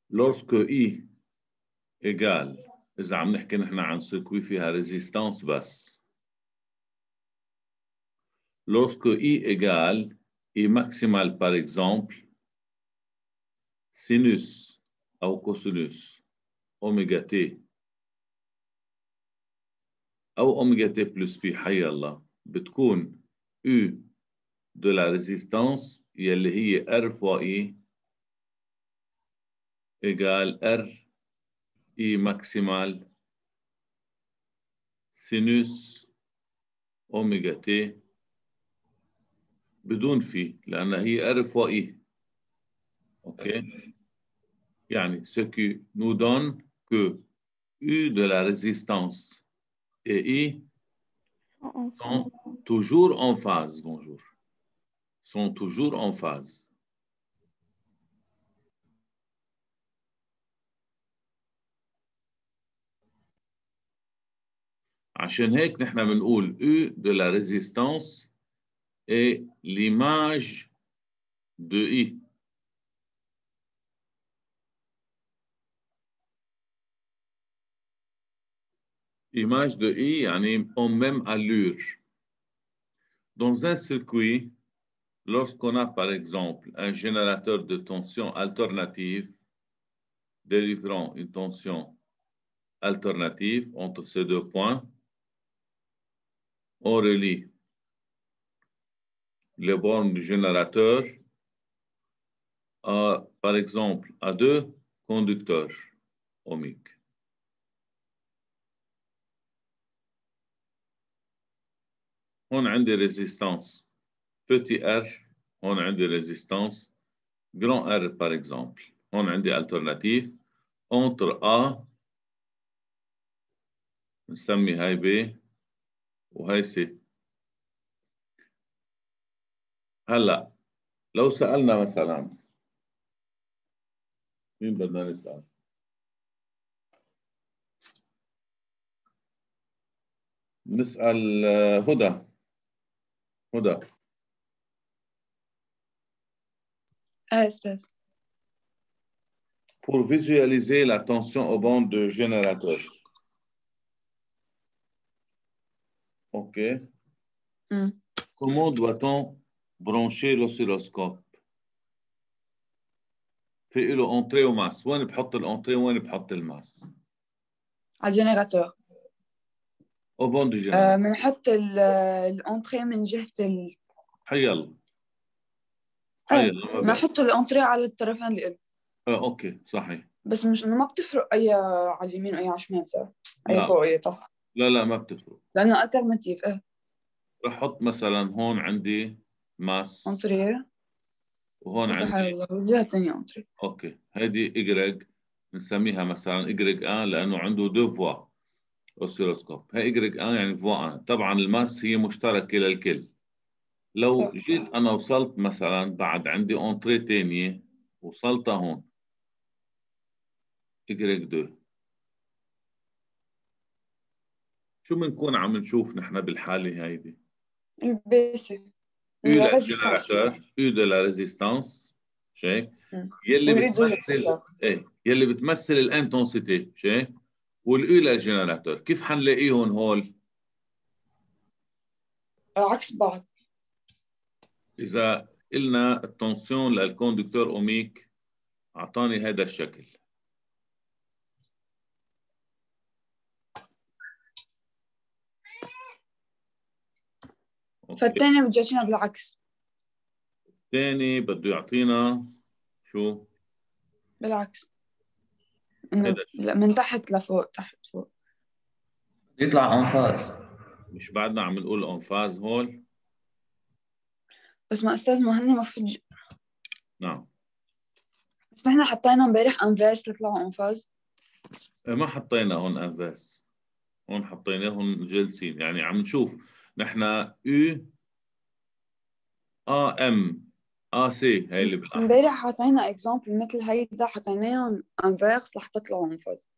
lorsque I égale إذا عم نحكي نحن عن circuit فيها résistance بس. Lorsque I égale I maximal par exemple sinus أو cosinus oméga T أو oméga T plus phi حي الله بتكون U de la résistance يلي هي R fois I égale R I maximal sinus oméga T بدون في لأن هي R fois I. OK. يعني ce qui nous donne que U de la résistance et I sont toujours en phase. Bonjour. Sont toujours en phase. عشان هيك نحن بنقول U de la résistance est l'image de I. Image de I يعني en même allure. Dans un circuit, lorsqu'on a par exemple un générateur de tension alternative délivrant une tension alternative entre ces deux points, on relie les bornes du générateur par exemple à deux conducteurs ohmiques. On a des résistances petit r, on a des résistances grand R par exemple. On a des alternatives entre A نسمي هاي B وهاي C. هلا لو سألنا مثلا مين بدنا نسأل؟ نسأل هدى. هدى. أستاذ. Pour visualiser la tension aux bandes de générateur. OK. Comment doit-on brancher l'oscilloscope? في له entrée وماس. وين بحط الانتري وين بحط الماس؟ على الجنراتور. au bond du générateur. بنحط الانتري من جهة حي الله. حي الله. بنحط الانتري على الطرفين اللي له. اوكي صحيح. بس مش ما بتفرق اي على اليمين واي على الشمال صح؟ اي فوق اي تحت. لا ما بتفرق. لانه الترناتيف رح احط مثلا هون عندي ماس انتري وهون عندي والجهة الثانية انتري. اوكي هذه اجريج بنسميها مثلا اجريج ان لانه عنده دو فوا اوسيلوسكوب. هي اجريج ان يعني فوا ان. طبعا الماس هي مشتركه للكل. لو جيت انا وصلت مثلا بعد عندي انتري ثانيه وصلتها هون اجريج 2. شو بنكون عم نشوف نحن بالحاله هيدي؟ البيسك U de la résistance شايف؟ يلي بتمثل يلي بتمثل الانتنسيتي شايف؟ واليو للجنراتور. كيف حنلاقيهم هول؟ عكس بعض. إذا قلنا التنسيون للكوندكتور اوميك أعطاني هذا الشكل. فالثاني بده يعطينا بالعكس. الثاني بده يعطينا شو؟ بالعكس. إنه من تحت لفوق تحت فوق. يطلع انفاس. مش بعدنا عم نقول انفاز هول؟ بس ما أستاذ ما هن مفروض. نعم. بس نحن حطينا امبارح انفاس لطلعوا انفاز. ما حطينا هون انفاس. هون حطيناهم جالسين يعني عم نشوف نحن يو ام سي هاي اللي بالاحمر. امبارح حطينا اكزامبل مثل هيدا حطيناهم انفيرس لحتى يطلعوا انفاز.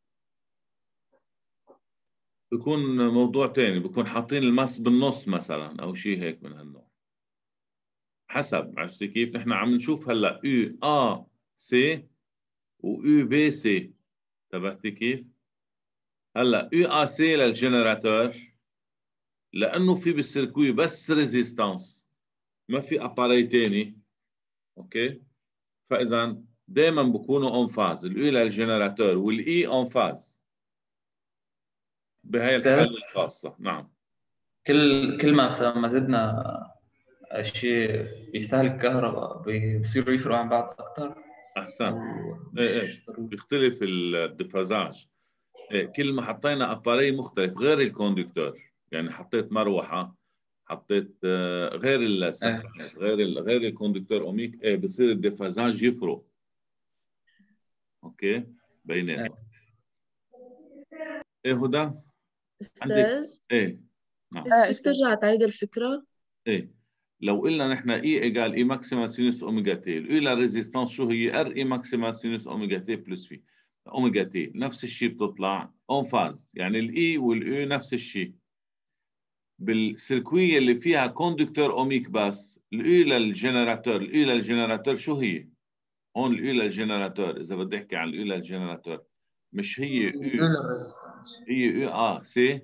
بكون موضوع ثاني بكون حاطين الماس بالنص مثلا او شيء هيك من هالنوع. حسب عرفتي كيف؟ نحن عم نشوف هلا يو سي ويو بي سي. انتبهتي كيف؟ هلا يو ا سي للجنراتور لانه في بالسيركوي بس ريزيستانس ما في اباري ثاني. اوكي، فاذا دائما بكونوا اون فاز، اليو للجنراتور والاي اون فاز بهي أستاذ، الحاله الخاصه. نعم. كل ما زدنا شيء بيستهلك كهرباء بصيروا يفرقوا عن بعض أكثر. احسنت. ايه مش ايه ضروري. بيختلف الدفازاج. إيه، كل ما حطينا اباري مختلف غير الكوندكتور، يعني حطيت مروحه، حطيت غير السخانات، غير الكوندكتور اوميك، ايه بصير الدفازاج يفرق. اوكي بيناتهم. ايه هدى عندك؟ أستاذ، ايه نعم. بس فيك أستاذ. ترجع تعيد الفكرة؟ ايه لو قلنا نحن اي ايجال اي ماكسيما سينوس اوميجا تي، الاي للريزيستانس شو هي؟ ار اي ماكسيما سينوس اوميجا تي بلس في اوميجا تي، نفس الشيء بتطلع اون فاز، يعني الاي والاي نفس الشيء. بالسيركوية اللي فيها كوندكتور اوميك بس، الاي للجنراتور شو هي؟ هون الاي للجنراتور، اذا بدي احكي عن الاي للجنراتور مش هي اي، هي اي سي،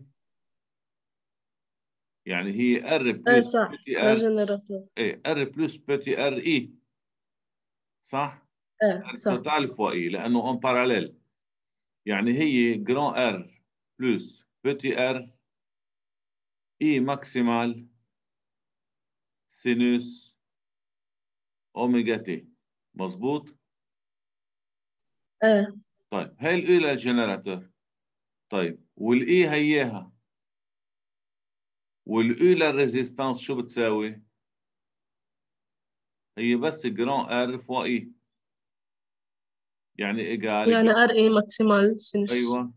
يعني هي ار ايه بلس صح، بتي ار. للجنراتور. ايه ار بلس بتي ار اي، صح؟ ايه صح. التوتال فوق اي لانه اون باراليل، يعني هي جران ار بلس بتي ار اي ماكسيمال سينوس اوميجا تي. مظبوط؟ ايه طيب هي الاي للجنراتور. طيب والاي هياها، والاي للريزيستانس شو بتساوي؟ هي بس جران ار فوق اي، يعني يعني ايجال. ار اي ماكسيمال سينوس. ايوه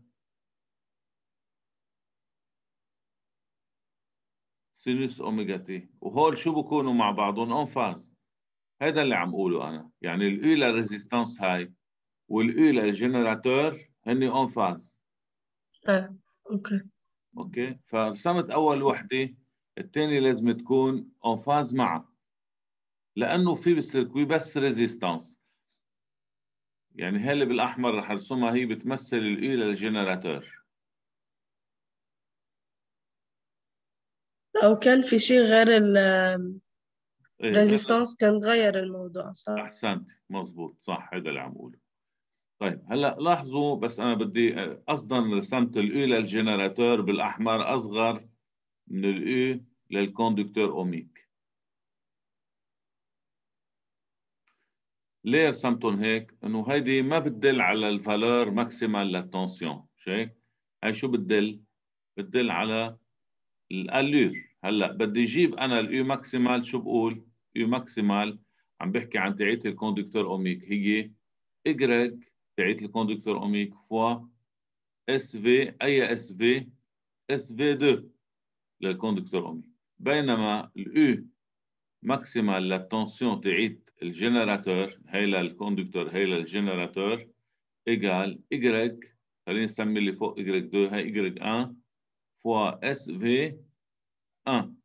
سينوس اوميجا تي، وهول شو بكونوا مع بعضهم؟ اون فاز. هذا اللي عم اقوله انا، يعني الاي للريزيستانس هاي والاي للجنراتور هن اون فاز. ايه اوكي. اوكي، فرسمت اول وحده، الثانيه لازم تكون اون فاز معها لانه في بالسيركوي بس ريزيستانس. يعني هي اللي بالاحمر رح ارسمها، هي بتمثل الاي للجنراتور. لو كان في شيء غير ايه الريزيستانس كان غير الموضوع، صح؟ احسنت مزبوط صح، هذا اللي عم اقوله. طيب هلا لاحظوا، بس انا بدي قصدا رسمت الاي للجنراتور بالاحمر اصغر من الاي للكوندكتور اوميك. ليه رسمتهم هيك؟ انه هيدي ما بتدل على الفالور ماكسيمال للتنسيون، مش هيك؟ هاي شو بتدل؟ بتدل على الالور. هلا بدي اجيب انا الاي ماكسيمال، شو بقول؟ اي ماكسيمال عم بحكي عن تاعية الكوندكتور اوميك، هي اجريج تاعية الكوندكتور اوميك فوا اس في، اي اس في؟ اس في 2 للكوندكتور اوميك. بينما الاي ماكسيمال للتنسيون تاعيت الجنراتور، هي للكوندكتور هي للجنراتور، ايجال ايجريج، خلينا نسمي اللي فوق ايجريج 2 هي ايجريج 1 فوا اس في 1.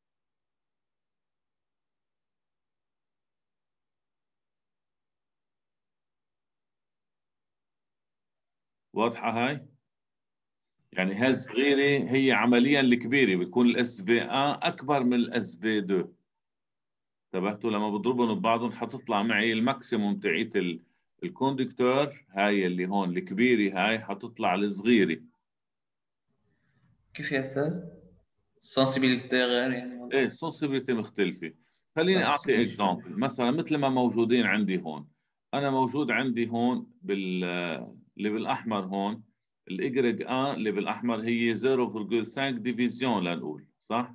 واضحة هاي؟ يعني هاي الصغيرة هي عمليا الكبيرة، بتكون الاس في 1 أكبر من الاس في 2. انتبهتوا؟ لما بضربهم ببعضهم حتطلع معي الماكسيموم تاعيت الكوندكتور، هاي اللي هون الكبيرة، هاي حتطلع الصغيرة. كيف يا أستاذ؟ السنسيبيليتي غير يعني؟ ايه السنسبيليتي مختلفة. خليني بس أعطي ماشي. اكزامبل، مثلا مثل ما موجودين عندي هون. أنا موجود عندي هون اللي بالأحمر هون، الإجريج اللي بالأحمر هي 0.5 ديفيزيون لنقول، صح؟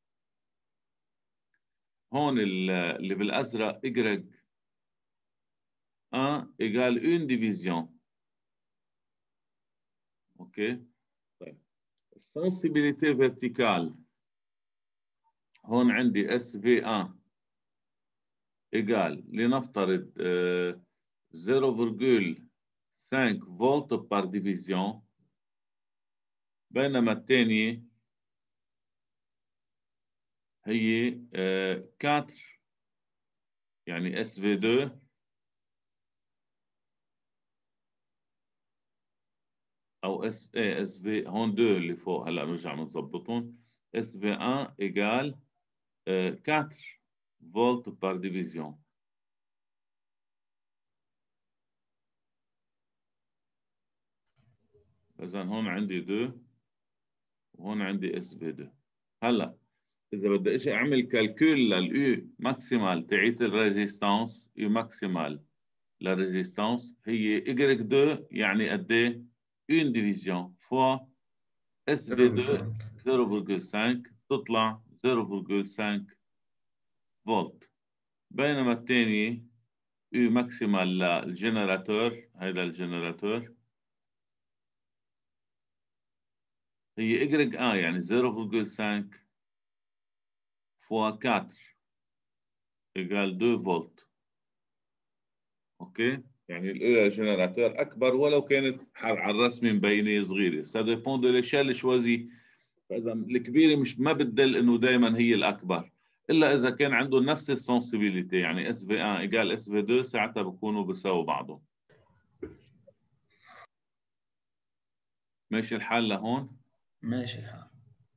هون اللي بالازرق y 1 égale 1 division. اوكي طيب السنسبيليتي فيرتيكال هون عندي اس في 1 égale لنفترض 0.5 فولت بار ديفيزيون، بينما الثانية هي 4، يعني اس في 2 او اس اي اس في هون 2 اللي فوق هلا بنرجع بنظبطهم. اس في 1 ايجال 4 فولت بار ديفيزيون. اذا هون عندي 2 وهون عندي اس في 2. هلا اذا بدي اجي اعمل كالكول لليو ماكسيمال تاعيت الريزيستانس، يو ماكسيمال للريزيستانس هي y 2 يعني قد ايه؟ 1 ديفيزيون فوا اس في 2 0.5 تطلع 0.5 فولت. بينما الثانية يو ماكسيمال للجنراتور، هيدا الجنراتور هي y يعني 0.5 فوا 4 ايجال 2 فولت. اوكي؟ يعني الاولى جنراتور اكبر ولو كانت على الرسمه مبينه صغيره، سا ديبون دو ليشيل شوازي. فاذا الكبيره مش ما بتدل انه دائما هي الاكبر، الا اذا كان عندهم نفس السنسبيليتي، يعني اس في 1 ايجال اس في 2 ساعتها بكونوا بيساووا بعضهم. ماشي الحال لهون؟ ماشي الحال.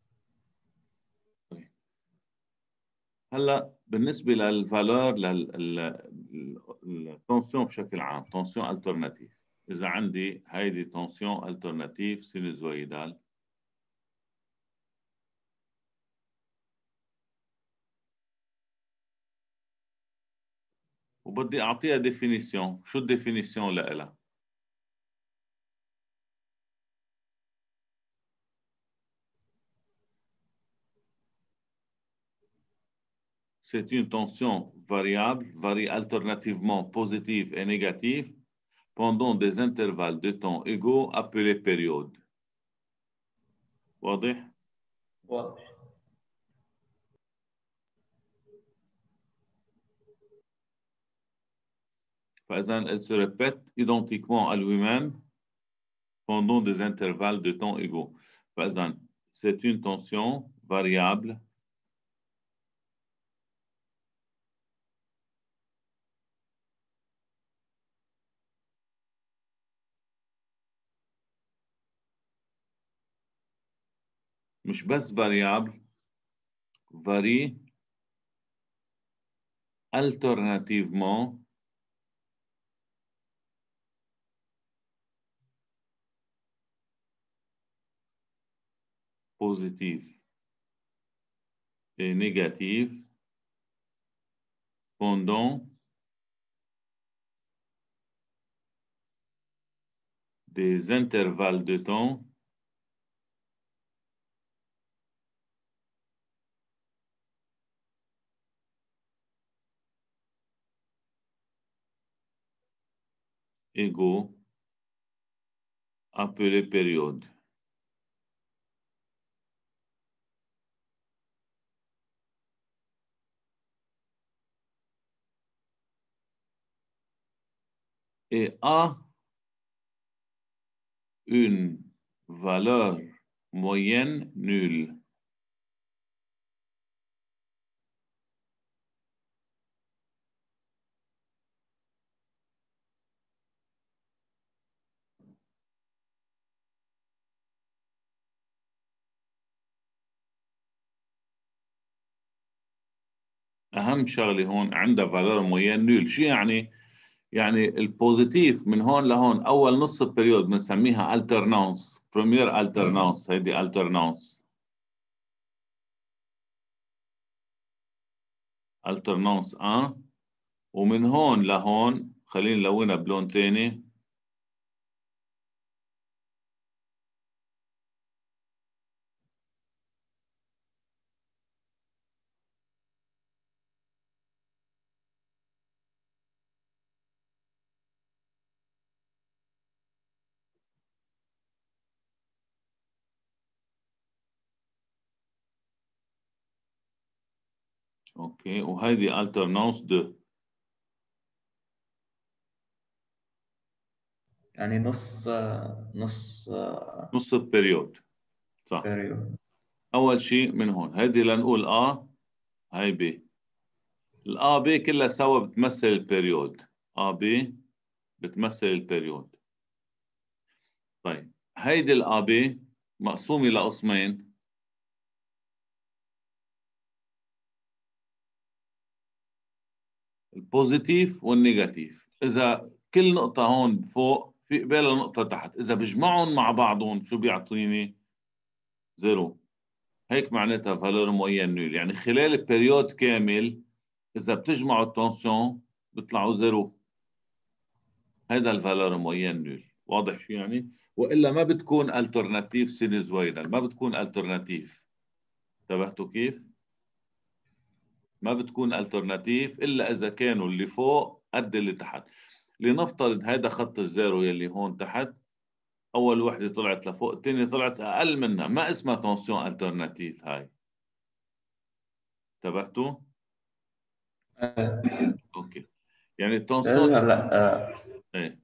طيب هلا بالنسبه للفالور التنسيون بشكل عام، تنسيون الترناتيف. اذا عندي هيدي تنسيون الترناتيف سينوزويدال، وبدي اعطيها ديفينيسيون. شو الديفينيسيون لها؟ C'est une tension variable, varie alternativement positive et négative pendant des intervalles de temps égaux appelés périodes. واضح؟ واضح. فإذا elle se répète identiquement à lui-même pendant des intervalles de temps égaux. فإذا c'est une tension variable مش بس variable، varie alternativement positive et négative pendant des intervalles de temps égaux appelés périodes. Et A une valeur moyenne nulle. أهم شغلة هون عندها valeur moyenne nulle. شو يعني؟ يعني البوزيتيف من هون لهون أول نص البريود بنسميها alternance، première alternance، هيدي alternance. alternance 1. ومن هون لهون خلينا نلونها بلون تاني. اوكي وهيدي alternance 2. يعني نص نص البريود صح. بيريود. أول شيء من هون هيدي لنقول A، هاي B. الA B كلها سوا بتمثل البريود. A B بتمثل البريود. طيب هيدي الأبي مقسومة لقسمين، البوزيتيف والنيجاتيف. إذا كل نقطة هون فوق في قبالها نقطة تحت، إذا بجمعهم مع بعضهم شو بيعطيني؟ زيرو. هيك معناتها فالور موين نول، يعني خلال البريود كامل إذا بتجمعوا التنسيون بيطلعوا زيرو. هذا الفالور موين نول. واضح شو يعني؟ وإلا ما بتكون الترناتيف سينوزويدال، ما بتكون الترناتيف. انتبهتوا كيف؟ ما بتكون الترناتيف إلا إذا كانوا اللي فوق قد اللي تحت. لنفترض هذا خط الزيرو يلي هون تحت، أول وحدة طلعت لفوق، الثانية طلعت أقل منها، ما اسمها تنسيون الترناتيف هاي. انتبهتوا؟ اوكي. يعني التنسيون هلا ايه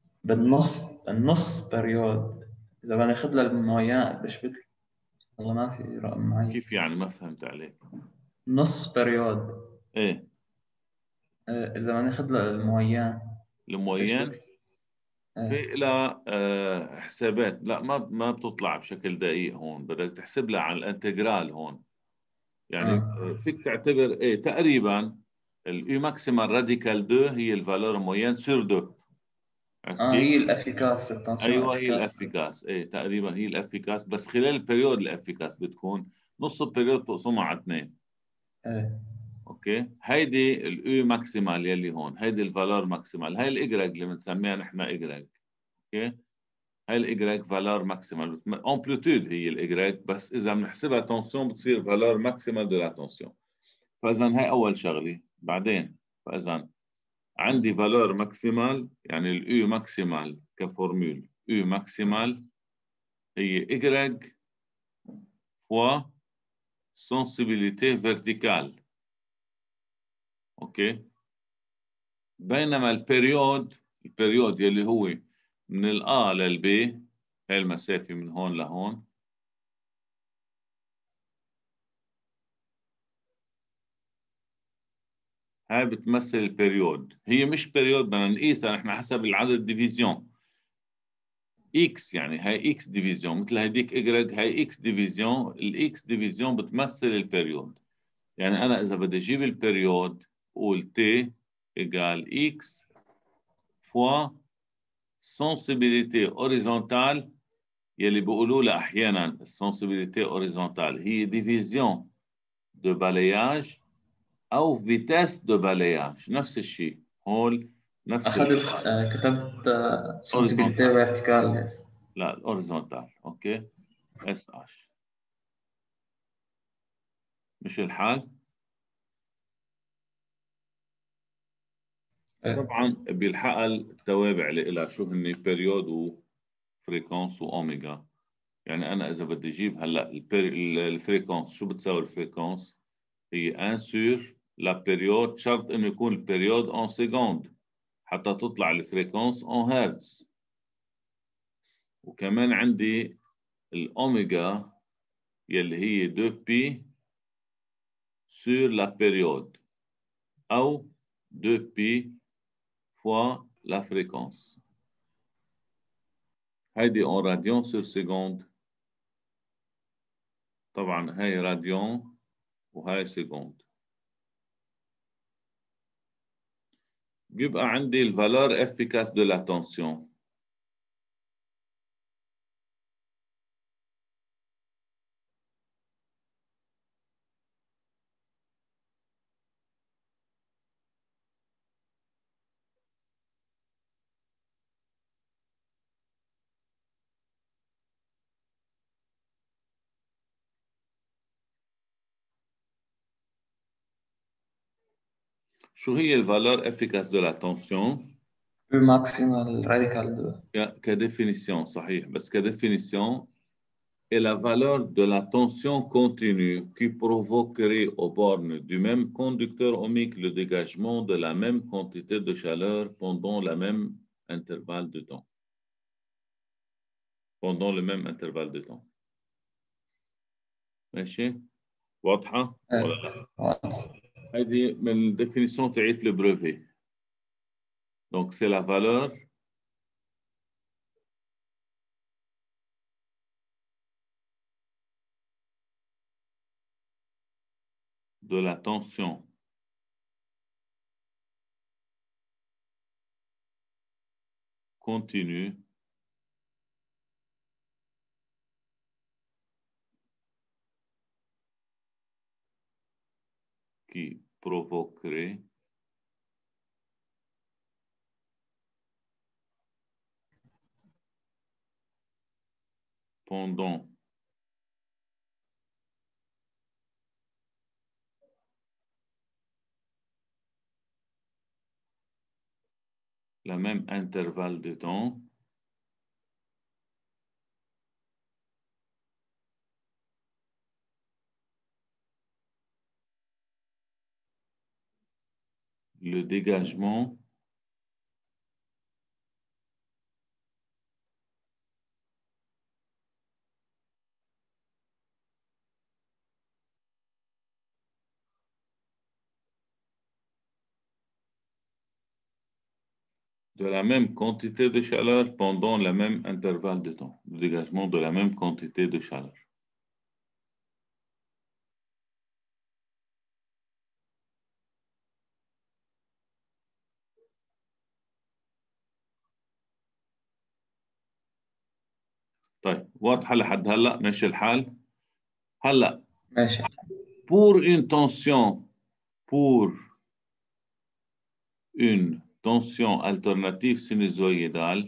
النص بريود اذا بدنا ناخذ لها المويان قديش بيطلع؟ والله ما في رقم معين. كيف يعني؟ ما فهمت عليك. نص بريود ايه اذا بدنا ناخذ لها المويان الموين في لها حسابات. لا ما بتطلع بشكل دقيق هون، بدك تحسب لها على الانتجرال هون. يعني فيك تعتبر ايه تقريبا اليو ماكسيمال راديكال 2 هي الفالور موين سور 2. هي الافيكاس، التنسيون ايوه هي افيكاس. الافيكاس، ايه تقريبا هي الافيكاس، بس خلال البريود الافيكاس بتكون نص البريود تقسمها على 2. ايه اوكي. هيدي الاو ماكسيمال يلي هون، هيدي الفالور ماكسيمال، هاي الاجريج اللي بنسميها نحن اجريج. اوكي. هاي الاجريج فالور ماكسيمال، امبليتود هي الاجريج، بس اذا بنحسبها تنسيون بتصير فالور ماكسيمال دو لا تنسيون. فاذا هاي اول شغله. بعدين فاذا عندي فالور ماكسيمال، يعني الاو ماكسيمال كفورمول او ماكسيمال هي Y fois sensibilité verticale. اوكي. بينما البريود يلي هو من الA للB، هاي المسافة من هون لهون، هاي بتمثل البريود. هي مش بريود بدنا نقيسها نحن حسب العدد ديفيزيون. X يعني هاي X ديفيزيون، مثل هيديك Y هاي X ديفيزيون. الإكس ديفيزيون بتمثل البريود. يعني أنا إذا بدي أجيب البريود بقول T إيجال X فوا sensibilité horizontale، يلي بيقولوا لها أحيانا السنسبيليتي هوريزونتال هي ديفيزيون دو بالاياج أو فيتاس دو بالاياج، نفس الشيء هون نفس كتبت sensibilité فيرتيكال. لا الهوريزونتال. اوكي. اس اتش مش الحال. طبعا بيلحقها التوابع اللي لها شو هن بيريود وفريكونس واوميجا. يعني انا اذا بدي اجيب هلا الفريكونس، شو بتساوي الفريكونس؟ هي 1 سور لا بيريود، شرط انه يكون البيريود اون سكوند حتى تطلع الفريكونس اون هرتز. وكمان عندي الاوميجا يلي هي 2 بي سور لا بيريود او 2 بي فوا لا فريكونس. هيدي اون راديون سور سكوند. طبعا هاي راديون وهاي سكوند. بيبقى عندي الفالور افيكاس دو لا تنسيون. شو هي الفالور افيكاس دو لا تنسيون؟ الماكسيمال راديكال. كديفينيسيون صحيح، بس كديفينيسيون est la valeur de la tension continue qui provoquerait aux bornes du même conducteur ohmique le dégagement de la même quantité de chaleur pendant le même intervalle de temps. Pendant le même intervalle de temps. ماشي؟ واضحة ولا لا؟ هذه من الديفينيسيون تاعت le brevet. Donc c'est la valeur de la tension continue qui provoquerait pendant le même intervalle de temps le dégagement de la même quantité de chaleur pendant le même intervalle de temps. Le dégagement de la même quantité de chaleur. طيب واضحة لحد هلا ماشي الحال؟ هلا ماشي. pour une tension alternative sinusoïdale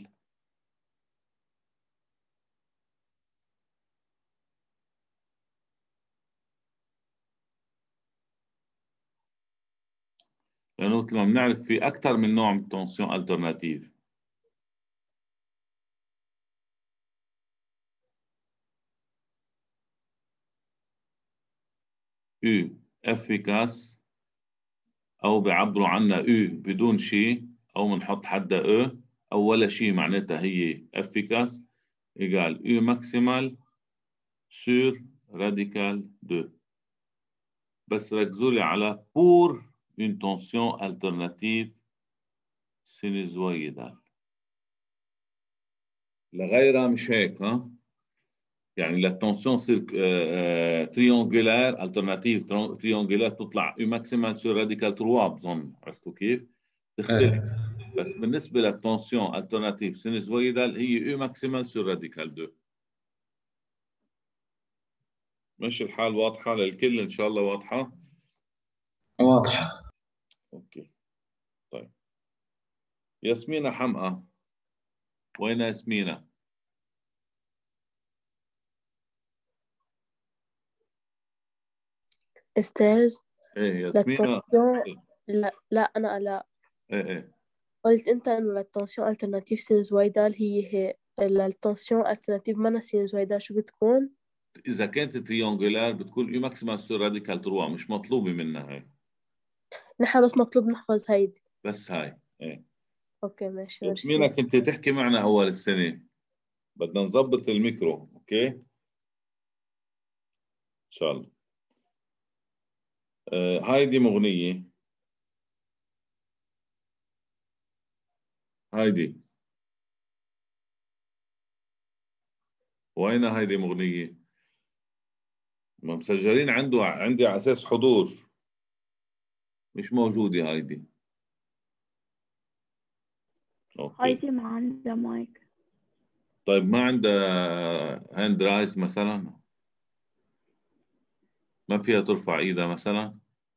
لأنه لما بنعرف في أكثر من نوع من tension alternative. U efficace أو بيعبروا عنها U بدون شيء أو بنحط حدها E أو ولا شيء معناتها هي efficace égale U maximal sur radical 2. بس ركزوا لي على pour une tension alternative sinusoïdale. لغيرها مش هيك ها؟ يعني la tension triangulaire alternative triangulaire تطلع U maximal sur radical 3 بظن عرفتوا كيف؟ تختلف. بس بالنسبة للتنسيون alternative sinusoïdale هي U maximal sur radical 2. ماشي الحال واضحة للكل إن شاء الله واضحة؟ واضحة. أوكي. طيب. ياسمينة حمقى. وين ياسمينة؟ أستاذ إيه ياسمينة. لا أنا لا إيه. قلت أنت إنه للتنسيون ألترناتيف سينوزويدال هي للتنسيون ألترناتيف مانا سينوزويدال شو بتكون؟ إذا كانت تريونجولار بتكون U maximal sur radical 3 مش مطلوبة منها هاي. نحن بس مطلوب نحفظ هيدي. بس هاي. إيه. أوكي ماشي. ياسمينة كنت تحكي معنا أول السنة. بدنا نظبط الميكرو. أوكي. إن شاء الله. هايدي مغنية. هايدي. وين هايدي مغنية؟ ما مسجلين عندي على أساس حضور. مش موجودة هايدي. أوكي. هايدي ما عندها مايك. طيب ما عندها هاند رايز مثلا؟ ما فيها ترفع ايدها مثلا؟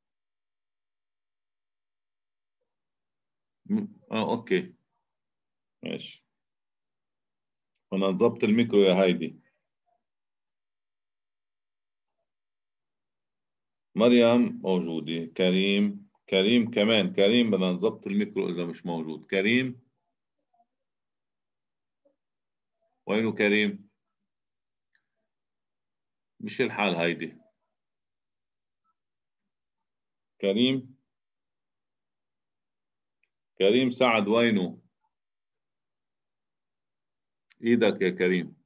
اوكي ماشي. بدنا نظبط الميكرو يا هايدي. مريم موجودة. كريم كمان. كريم بدنا نظبط الميكرو إذا مش موجود. كريم وينه كريم؟ مش الحال هايدي. كريم سعد وينه؟ ايدك يا كريم.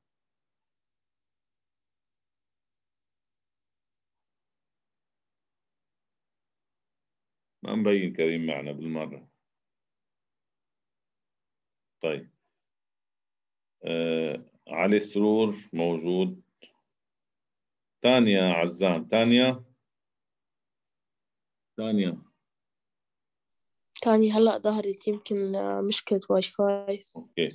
ما مبين كريم معنا بالمرة. طيب. علي سرور موجود. تانيا عزام. تانيا ثانية. تاني هلأ ظهرت يمكن مشكلة واي فاي. اوكي.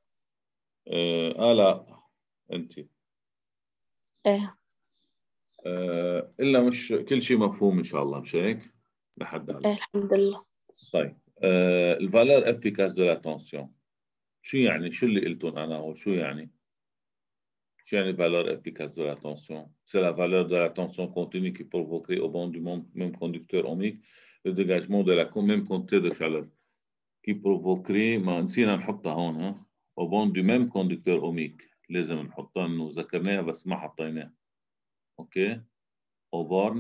لا انت ايه الا مش كل شيء مفهوم ان شاء الله، مش هيك؟ لحد هلا. ايه الحمد لله. طيب الفالور افيكاس دو لاتونسيون شو يعني؟ شو اللي قلتون انا هو شو يعني؟ شو يعني valeur efficace de la tension? C'est la valeur de la tension continue qui provoquerait au bord du même conducteur ohmique le dégagement de la même quantité de chaleur qui provoquerait، ما نسينا نحطها هون ها، au bord du même conducteur ohmique لازم نحطها، انه ذكرناها بس ما حطيناها. اوكي، au bord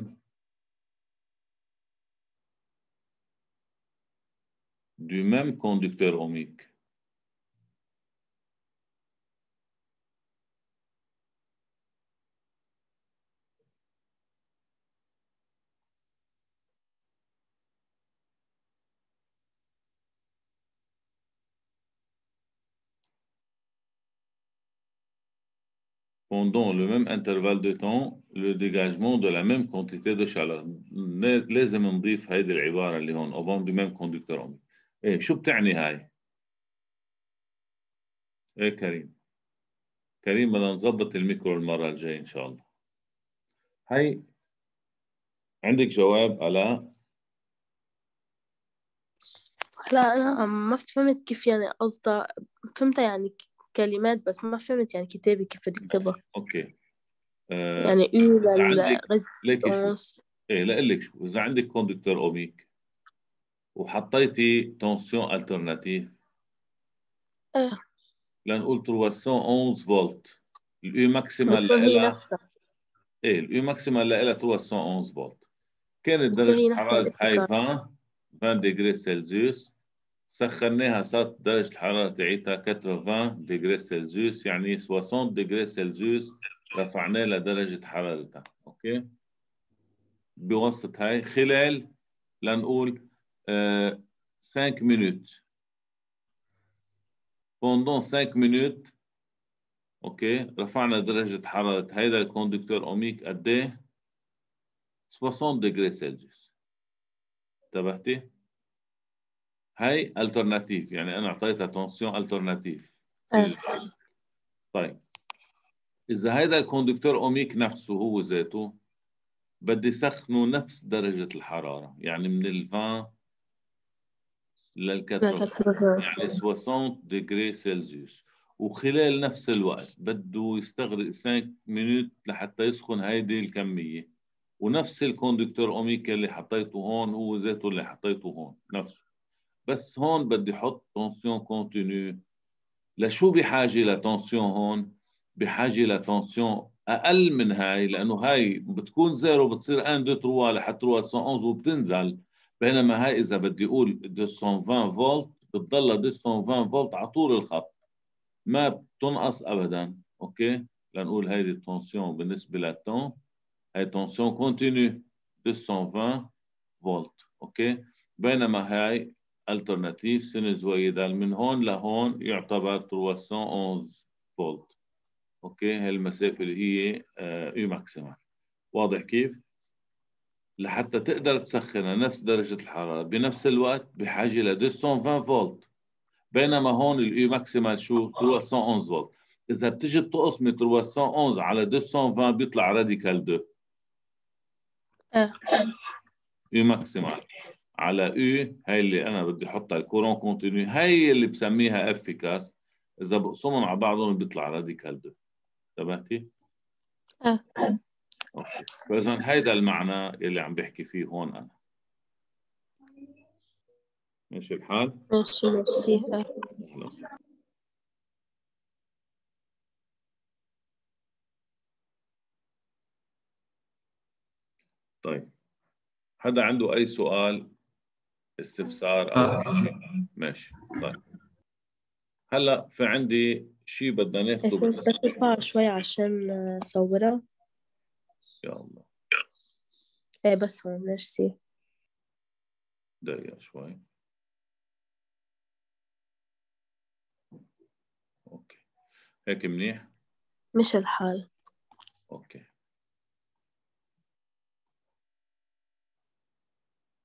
du même conducteur ohmique. Pendant le même intervalle de temps le dégagement de la même quantité de chaleur. لازم نضيف هيدي العبارة اللي هون au bord du même conducteur ohmique. ايه شو بتعني هاي؟ ايه كريم بدنا نظبط الميكرو المرة الجاية إن شاء الله. هاي عندك جواب آلاء؟ لا أنا ما فهمت كيف يعني قصدها، فهمتها يعني كلمات بس ما فهمت يعني كتابي كيف بدي أكتبها. أوكي. يعني إذا عندك ليكي شو؟ للريزيستانس. إيه لا لك شو، إذا عندك كوندكتور أوميك وحطيتي تونسيون ألترناتيف ايه لنقول 311 فولت، اليو ماكسيمال بتكون هي لها نفسها. إيه اليو ماكسيمال لها 311 فولت. كانت بتصير درجة هي نفسها حرارة هاي الافكار. 20 ديجري سلسيوس، سخناها صارت درجة الحرارة تاعتها 80 ديجري سلسيوس، يعني 60 ديجري سلسيوس رفعناه لدرجة حرارتها. اوكي، بوسط هاي خلال لنقول 5 minutes. pendant 5 minutes اوكي رفعنا درجة حرارة هيدا الكوندكتور اوميك قد ايه؟ 60 ديجري سلسيوس. انتبهتي؟ هاي الترناتيف، يعني انا اعطيتها تونسيون الترناتيف. طيب اذا هيدا الكوندكتور اوميك نفسه هو ذاته بدي سخنه نفس درجة الحرارة، يعني من ال20 لل80، يعني 60 ديجري سلسيوس، وخلال نفس الوقت بده يستغرق 5 minutes لحتى يسخن هيدي الكمية، ونفس الكوندكتور اوميك اللي حطيته هون هو ذاته اللي حطيته هون نفسه، بس هون بدي احط تونسيون كونتينيو. لشو بحاجة لتونسيون هون؟ بحاجة لتونسيون أقل من هاي، لأنه هاي بتكون زيرو بتصير 1 2 3 لحد 311 وبتنزل، بينما هاي إذا بدي أقول 220 فولت بتضل 220 فولت على طول الخط، ما بتنقص أبدا. أوكي، لنقول هيدي التونسيون بالنسبة للتون، هاي تونسيون كونتينيو 220 فولت. أوكي، بينما هاي الترناتيف سينوزويدال من هون لهون يعتبر 311 فولت. اوكي، هاي المسافه اللي هي يو ماكسيمال. واضح كيف؟ لحتى تقدر تسخنها نفس درجه الحراره بنفس الوقت بحاجه ل 220 فولت، بينما هون اليو ماكسيمال شو؟ 311 فولت. اذا بتجي بتقسمي 311 على 220 بيطلع راديكال 2 يو ماكسيمال على يو، هاي اللي انا بدي احطها الكورون كونتينيو، هاي اللي بسميها افيكاس، اذا بقسمهم على بعضهم بيطلع راديكال 2. انتبهتي؟ اوكي، فاذا هيدا المعنى اللي عم بحكي فيه هون انا. ماشي الحال؟ ماشي ميرسي. خلاص. طيب حدا عنده اي سؤال استفسار او اي شيء؟ ماشي. طيب هلا في عندي شيء بدنا ناخده بس ارفع شوي عشان صورها. يا الله ايه بس هون ميرسي. دقيقة شوي. اوكي هيك منيح؟ مش الحال. اوكي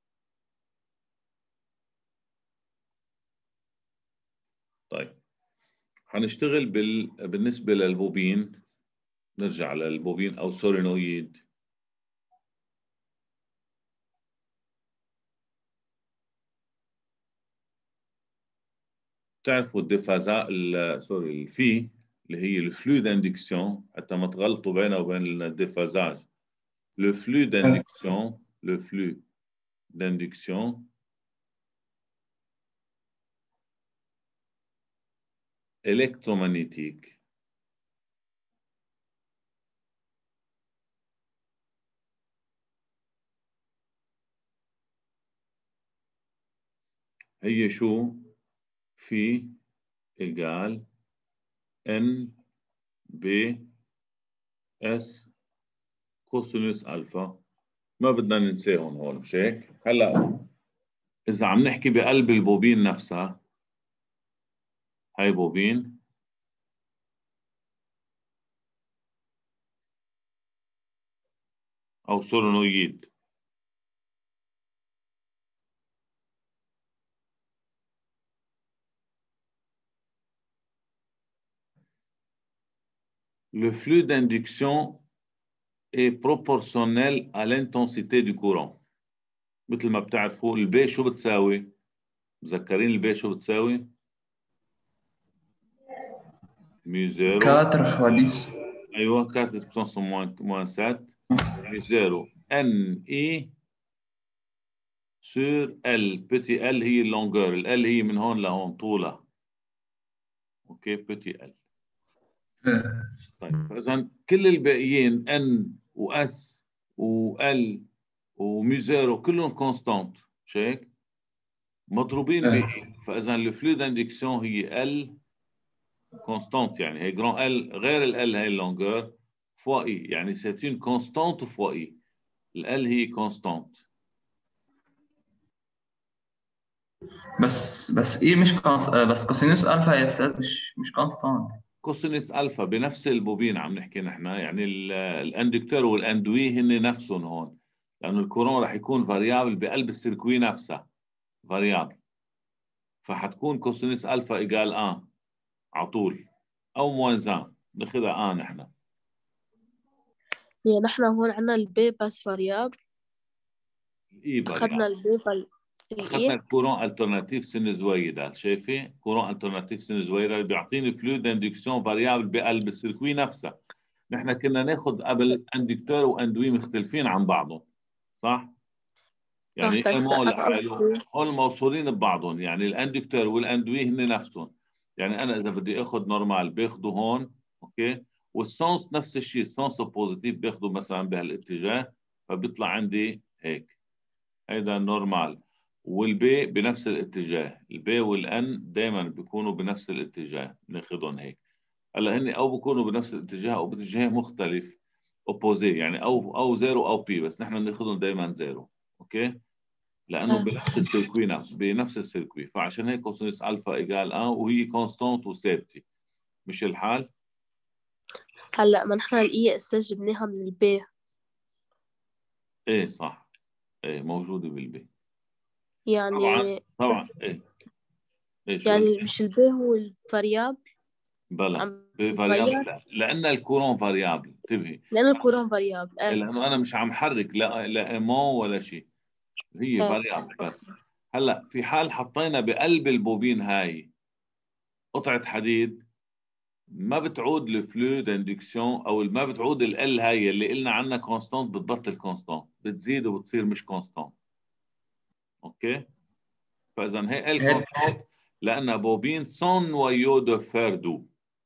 طيب هنشتغل بالنسبة للبوبين، نرجع للبوبين أو سولينويد. تعرفوا الديفازا سوري الفي اللي هي الفلو d'ainduction، حتى ما تغلطوا بينه وبين الديفازاج. le flux d'induction électromagnétique هي شو؟ في إيجال N B S كوسينوس ألفا. ما بدنا ننساهم هون، مش هيك؟ هلا إذا عم نحكي بقلب البوبين نفسها، هاي بوبين أو سولينويد. Le flux d'induction est proportionnel à l'intensité du courant. مثل ما بتعرفوا البي شو بتساوي؟ مذكرين البي شو بتساوي؟ مي زيرو 4 fois 10. ايوه 4 بوتنس موان 7 مي زيرو ان اي سور ال. بتي ال هي اللونجور، ال هي من هون لهون طولها. اوكي بتي ال. طيب فاذا كل الباقيين ان واس وال ومي زيرو كلهم كونستانت، مش هيك؟ مضروبين ب فاذا الفلو داندكسيون هي ال كونستانت، يعني هي جران ال غير ال هي اللونجور فوا اي، يعني سيت اون كونستانت فوا اي. ال هي كونستانت. بس ايه مش بس كوسينوس الفا يا استاذ مش كونستانت. كوسينوس الفا بنفس البوبين عم نحكي نحن، يعني الاندكتور والاندوي هن نفسهم هون، لانه الكورون رح يكون فاريابل بقلب السيركوي نفسها فاريابل، فحتكون كوسينوس الفا ايجال على طول او موازان ناخذها نحن. يعني نحن هون عنا البي بس فاريابل. اي أخذنا البي اخذنا الكورون الترناتيف سن زويدة، شايفه؟ كورون الترناتيف سن زويدة اللي بيعطيني فلو داندكسيون فاريابل بقلب السيركوي نفسها. نحن كنا ناخذ قبل اندكتور واندوي مختلفين عن بعضهم، صح؟ يعني ايمون لحاله هون موصولين ببعضهم، يعني الاندكتور والاندوي هن نفسهم. يعني انا اذا بدي اخذ نورمال باخذه هون، اوكي، والسونس نفس الشيء، السونس بوزيتيف باخذه مثلا بهالاتجاه، فبيطلع عندي هيك، هيدا نورمال. والبي بنفس الاتجاه، البي والان دائما بيكونوا بنفس الاتجاه، بناخذهم هيك. هلا هن او بيكونوا بنفس الاتجاه او باتجاه مختلف اوبوزي، يعني او زيرو او بي، بس نحن بناخذهم دائما زيرو، اوكي؟ لانه بنفس السيركوي بنفس السيركوي، فعشان هيك كوسينوس الفا ايجال وهي كونستانت وثابته، مش الحال؟ هلا ما نحن الاي استجبناها من البي. ايه صح، ايه موجوده بالبي يعني طبعا ايه شو يعني قلت؟ مش البي هو الفاريابل. بلا فاريابل لان الكورون فاريابل، انتبهي، لأن الكورون فاريابل لانه انا مش عم حرك لا ايمون ولا شيء، هي فاريابل بس. هلا في حال حطينا بقلب البوبين هاي قطعه حديد، ما بتعود الفلو داندكسيون او ما بتعود ال هاي اللي قلنا عنها كونستانت، بتبطل كونستانت، بتزيد وبتصير مش كونستانت. اوكي؟ فاذا هي ال كونستانت لانها بوبين سون نويو دو فير دو.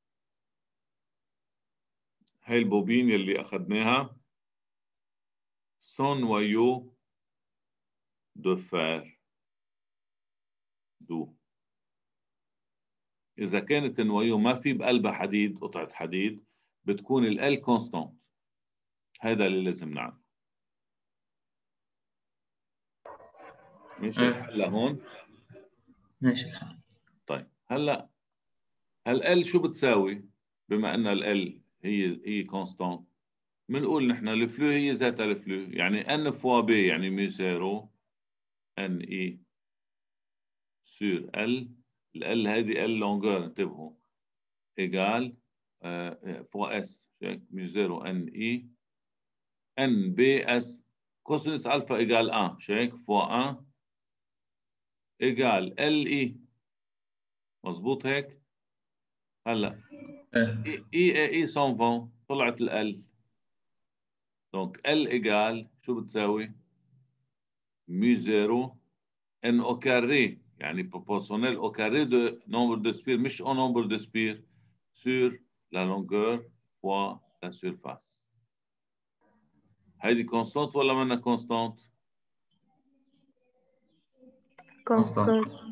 هي البوبين اللي اخذناها سون نويو دو فير دو. اذا كانت النويو ما في بقلبها حديد، قطعه حديد، بتكون ال كونستانت. هذا اللي لازم نعرفه. ماشي الحل لهون؟ ماشي الحل. طيب هلا ال شو بتساوي؟ بما ان ال هي كونستانت، بنقول نحن الفلو هي ذاتها الفلو، يعني ان فوا بي يعني مي زيرو ان اي سور ال ال هذه ال لونجور انتبهوا ايجال فوا اس مش 0 ان اي ان بي اس كوسينس الفا ايجال 1 شيك فوا 1 ايجال ال اي مظبوط هيك هلا اي سون فون طلعت ال دونك ال ايجال شو بتساوي مي 0 ان او كاري يعني بروبورسيونيل au carré de nombre de spires مش au nombre de spires sur la longueur fois la surface. هيدي كونستانت ولا منا كونستانت؟ كونستانت.